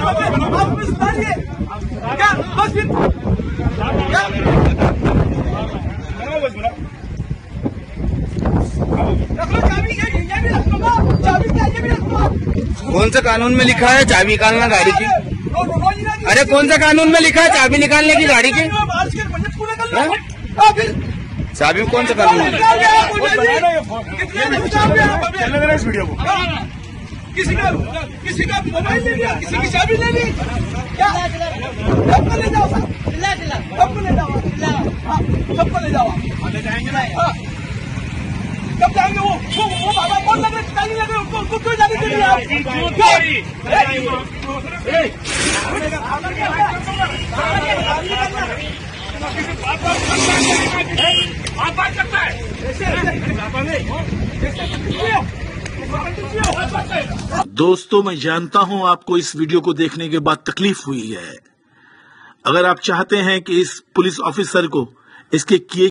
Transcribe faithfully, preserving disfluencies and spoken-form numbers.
कौन सा कानून में लिखा है चाबी निकालना गाड़ी की? अरे कौन सा कानून में लिखा है चाबी निकालने की गाड़ी की? चाबी कौन सा कानून है? इस वीडियो को किसी का किसी का मोबाइल ले लिया, किसी की चाबी ले ली, क्या सबको ले जाओ, सबको ले जाओ, सबको ले जाओ, ले जाएंगे ना? कब जाएंगे? वो वो वो बाबा कौन लग रहे जाने लगे उनको उनको क्यों जाने के लिए आप बात करता है? दोस्तों, मैं जानता हूं आपको इस वीडियो को देखने के बाद तकलीफ हुई है। अगर आप चाहते हैं कि इस पुलिस ऑफिसर को इसके किए